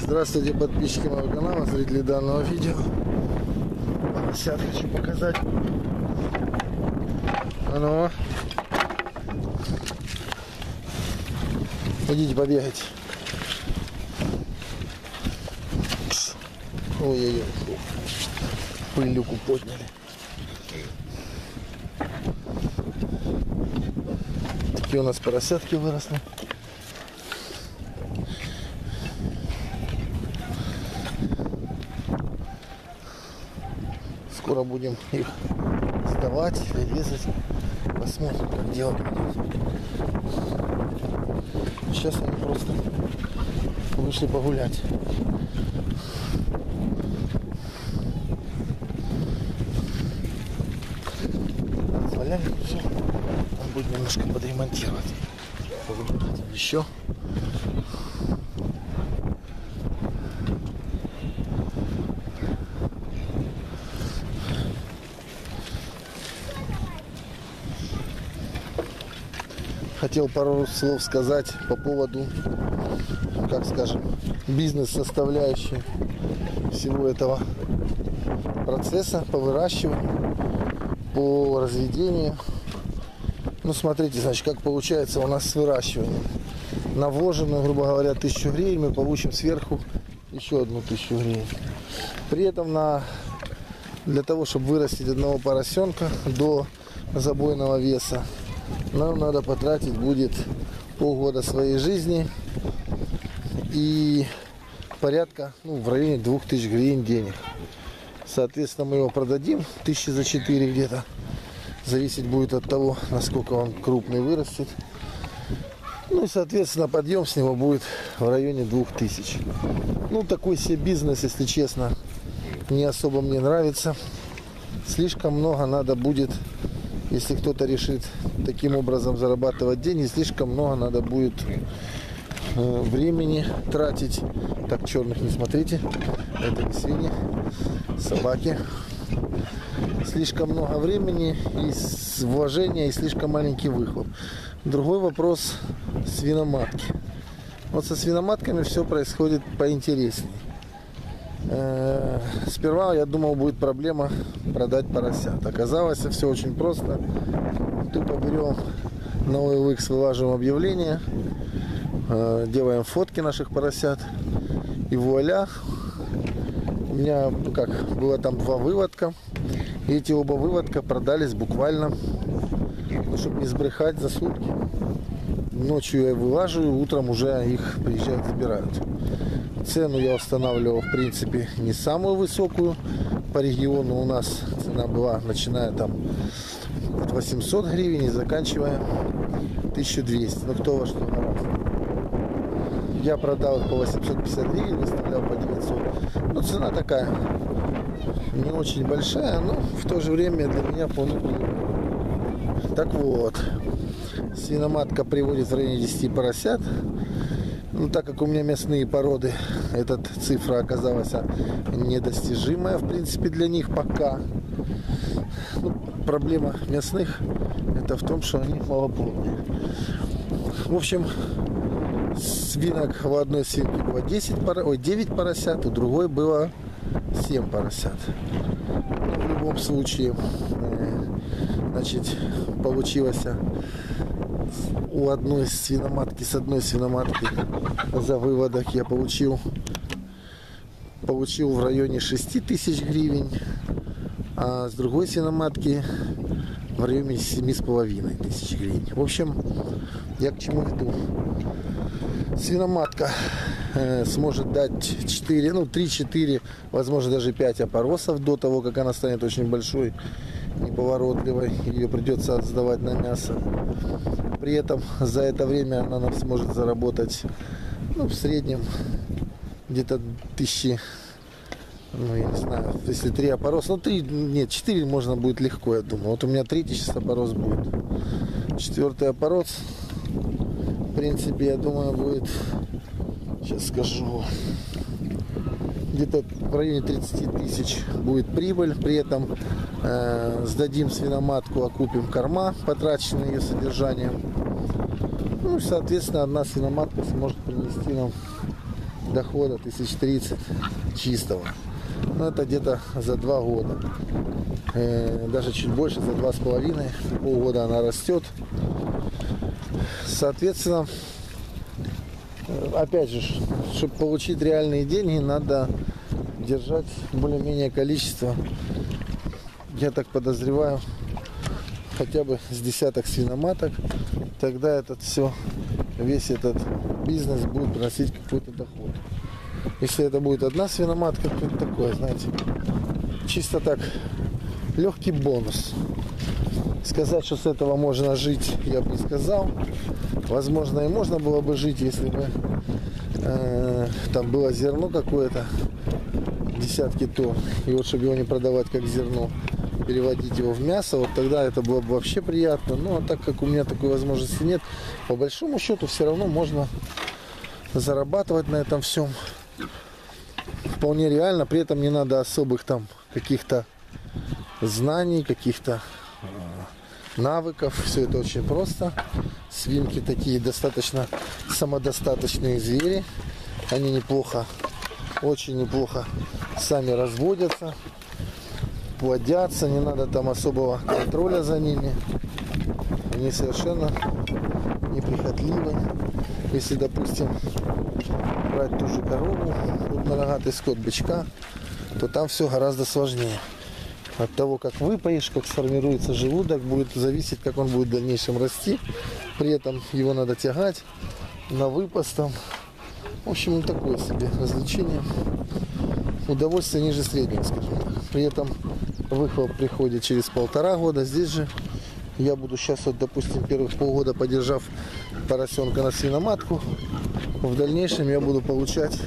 Здравствуйте, подписчики моего канала, зрители данного видео. Поросят хочу показать. А ну. Идите побегайте. Ой-ой-ой. Пылюку подняли. Такие у нас поросятки выросли. Скоро будем их сдавать или резать. Посмотрим, как дело придет. Сейчас они просто вышли погулять. Разваляли все. Он будет немножко подремонтировать. Еще. Хотел пару слов сказать по поводу, как скажем, бизнес-составляющей всего этого процесса по выращиванию, по разведению. Ну, смотрите, значит, как получается у нас с выращиванием. На вложенную, грубо говоря, 1000 гривен мы получим сверху еще 1000 гривен. При этом для того, чтобы вырастить одного поросенка до забойного веса, нам надо потратить будет полгода своей жизни и порядка, в районе 2000 гривен денег. Соответственно, мы его продадим 1000 за 4 где-то. Зависеть будет от того, насколько он крупный вырастет. Ну и, соответственно, подъем с него будет в районе 2000. Ну, такой себе бизнес, если честно, не особо мне нравится. Слишком много надо будет, если кто-то решит таким образом зарабатывать деньги, слишком много надо будет времени тратить. Так, черных не смотрите, это не свиньи, собаки. Слишком много времени и вложения, и слишком маленький выхлоп. Другой вопрос — свиноматки. Вот со свиноматками все происходит поинтереснее. Сперва я думал, будет проблема продать поросят. Оказалось, все очень просто. Тупо берем на OLX, вылаживаем объявление, делаем фотки наших поросят, и вуаля. У меня было там 2 выводка. И эти оба выводка продались буквально, чтобы не сбрехать, за сутки. Ночью я вылаживаю, утром уже их приезжают, забирают. Цену я устанавливал, в принципе, не самую высокую. По региону у нас цена была, начиная там от 800 гривен и заканчивая 1200. Ну, кто во что гораздо. Я продал их по 850 гривен, выставлял по 900. Ну, цена такая не очень большая, но в то же время для меня вполне приемлемая. Так вот, свиноматка приводит в районе 10 поросят. Ну, так как у меня мясные породы, эта цифра оказалась недостижимая, в принципе, для них пока. Ну, проблема мясных — это в том, что они малоплодные. В общем, свинок в одной свинке было 9 поросят, у другой было 7 поросят. Но в любом случае, значит, получилось у одной свиноматки, с одной свиноматки за выводок я получил в районе 6000 гривен, а с другой свиноматки в районе 7500 гривен. В общем, я к чему веду? Свиноматка сможет дать 3-4, возможно даже 5 опоросов до того, как она станет очень большой, неповоротливой. Ее придется сдавать на мясо. При этом за это время она нам сможет заработать, в среднем где-то 1000, я не знаю, если 3 опороса, 4 можно будет легко, я думаю. Вот у меня 3 сейчас опорос будет. 4-й опорос, в принципе, я думаю, будет, сейчас скажу, где-то в районе 30 тысяч будет прибыль. При этом сдадим свиноматку, окупим корма, потраченные ее содержанием. Ну и, соответственно, одна свиноматка сможет принести нам дохода 1030 чистого. Но это где-то за 2 года. Даже чуть больше, за 2,5. Полгода она растет. Соответственно, опять же, чтобы получить реальные деньги, надо держать более-менее количество, я так подозреваю, хотя бы с десяток свиноматок. Тогда весь этот бизнес будет приносить какой-то доход. Если это будет одна свиноматка, то это такое, знаете, чисто так, легкий бонус. Сказать, что с этого можно жить, я бы не сказал. Возможно, и можно было бы жить, если бы там было зерно какое-то, десятки тонн, и вот чтобы его не продавать как зерно, переводить его в мясо, вот тогда это было бы вообще приятно. Ну, а так как у меня такой возможности нет, по большому счету все равно можно зарабатывать на этом всем. Вполне реально, при этом не надо особых там каких-то знаний, каких-то навыков. Все это очень просто. Свинки такие достаточно самодостаточные звери. Они неплохо, очень неплохо сами разводятся, плодятся. Не надо там особого контроля за ними. Они совершенно неприхотливы. Если, допустим, брать ту же корову, крупнорогатый скот, бычка, то там все гораздо сложнее. От того, как выпоишь, как сформируется желудок, будет зависеть, как он будет в дальнейшем расти. При этом его надо тягать на выпас там. В общем, такое себе развлечение. Удовольствие ниже среднего, скажем так. При этом выхлоп приходит через 1,5 года. Здесь же я буду сейчас, вот, допустим, первых полгода подержав поросенка на свиноматку. В дальнейшем я буду получать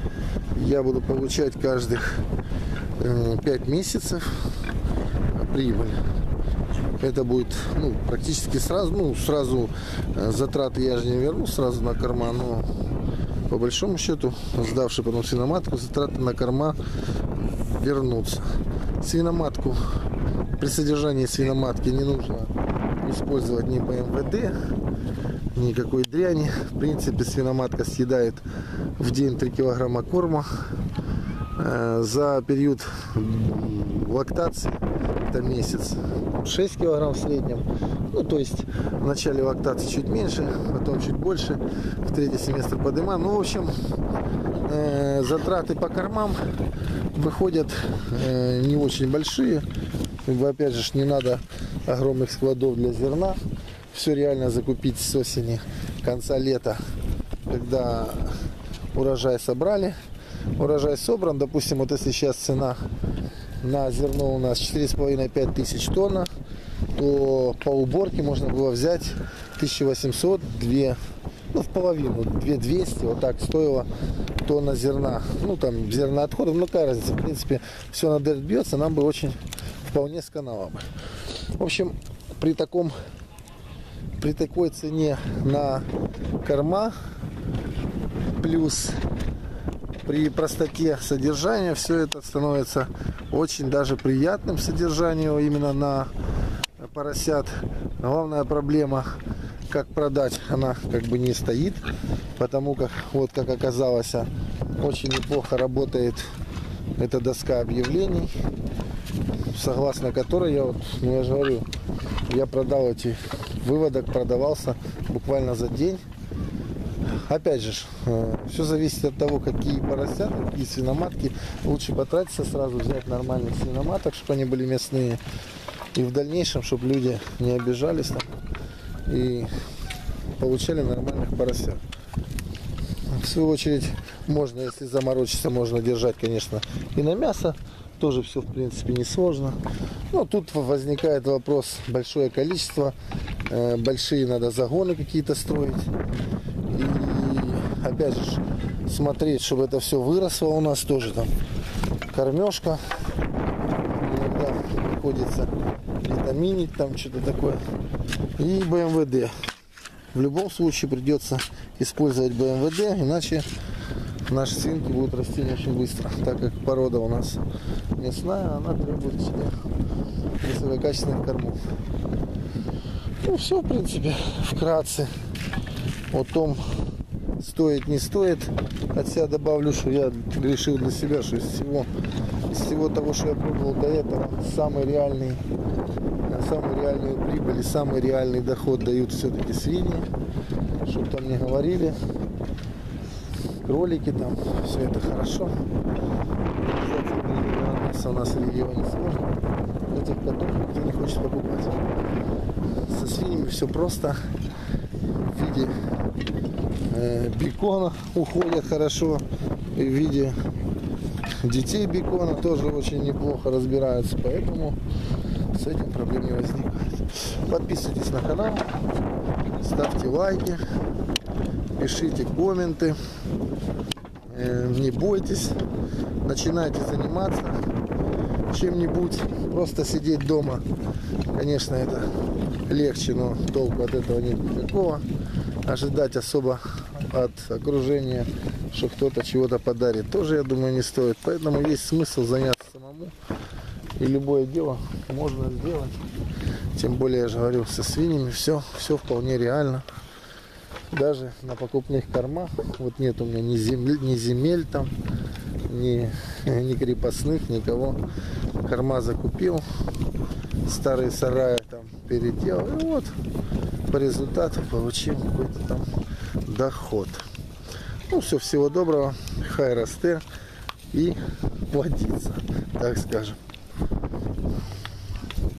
каждых 5 месяцев прибыль. Это будет практически сразу затраты я же не верну сразу на корма, но по большому счету, сдавший потом свиноматку, затраты на корма вернутся. Свиноматку, при содержании свиноматки не нужно использовать ни БМВД, никакой дряни. В принципе, свиноматка съедает в день 3 килограмма корма. За период лактации, это месяц, 6 килограмм в среднем. Ну, то есть в начале лактации чуть меньше, потом чуть больше, в третий семестр поднимаем. Ну, в общем, затраты по кормам выходят не очень большие. Опять же, не надо огромных складов для зерна. Все реально закупить с осени, конца лета, когда урожай собрали. Урожай собран, допустим, вот если сейчас цена на зерно у нас 4,5-5 тысяч тонн, то по уборке можно было взять 1800, 2, в половину, 2200, вот так стоила тонна зерна. Ну, там, зерноотходов, какая разница, в принципе, все на дерт бьется, нам бы очень вполне сканало бы. В общем, при такой цене на корма, плюс при простоте содержания, все это становится очень даже приятным содержанию именно на поросят. Главная проблема, как продать, она как бы не стоит, потому как, вот как оказалось, очень неплохо работает эта доска объявлений, согласно которой я же говорю, я продал эти выводок, продавался буквально за день. Опять же, все зависит от того, какие поросята, какие свиноматки. Лучше потратиться сразу, взять нормальных свиноматок, чтобы они были мясные. И в дальнейшем, чтобы люди не обижались там и получали нормальных поросят. В свою очередь, можно, если заморочиться, можно держать, конечно, и на мясо. Тоже все, в принципе, несложно. Но тут возникает вопрос: большое количество, большие надо загоны какие-то строить. И опять же, смотреть, чтобы это все выросло у нас. Тоже там кормежка. Иногда приходится витаминить, там что-то такое. И БМВД. В любом случае придется использовать БМВД, иначе наши свинки будут расти не очень быстро, так как порода у нас мясная, она требует себе высококачественных кормов. Ну все, в принципе, вкратце о том, стоит, не стоит. От себя добавлю, что я решил для себя, что из всего того, что я пробовал до этого, самую реальную прибыль и самый реальный доход дают все-таки свиньи. Чтобы там не говорили, кролики там, все это хорошо. У нас в регионе сложно. Этих котов никто не хочет покупать. Со свиньями все просто. В виде бекона уходят хорошо. И в виде детей бекона тоже очень неплохо разбираются. Поэтому с этим проблем не возникает. Подписывайтесь на канал. Ставьте лайки. Пишите комменты. Не бойтесь. Начинайте заниматься чем-нибудь. Просто сидеть дома, конечно, это легче, но толку от этого нет никакого. Ожидать особо от окружения, что кто-то чего-то подарит, тоже, я думаю, не стоит. Поэтому есть смысл заняться самому. И любое дело можно сделать. Тем более, я же говорю, со свиньями все вполне реально. Даже на покупных кормах. Вот нет у меня ни земель там, ни крепостных, никого. Корма закупил, старые сараи там переделал. И вот по результату получил какой-то там доход. Ну все, всего доброго. Хай расте и плодится, так скажем.